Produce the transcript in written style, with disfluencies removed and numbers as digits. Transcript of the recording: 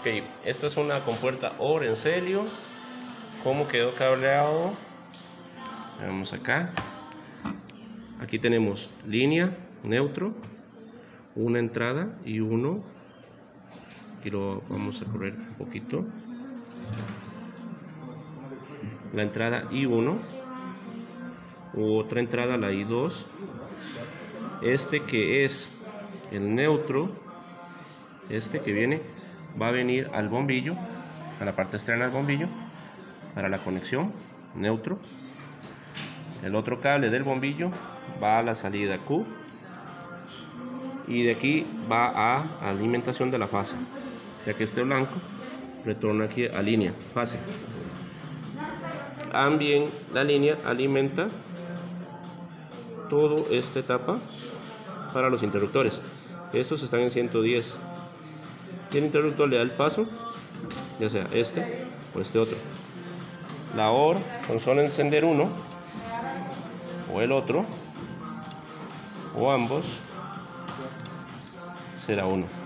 Ok, esta es una compuerta OR en serio. ¿Cómo quedó cableado? Vamos acá. Aquí tenemos línea, neutro, una entrada y uno. Aquí lo vamos a correr un poquito. La entrada I1, otra entrada la I2. Este que es el neutro, este que viene, va a venir al bombillo, a la parte externa del bombillo, para la conexión, neutro. El otro cable del bombillo va a la salida Q y de aquí va a alimentación de la fase. Ya que esté blanco, retorna aquí a línea, fase. También la línea alimenta toda esta etapa para los interruptores. Estos están en 110. Y el interruptor le da el paso, ya sea este o este otro. La OR con solo encender uno, o el otro, o ambos, será uno.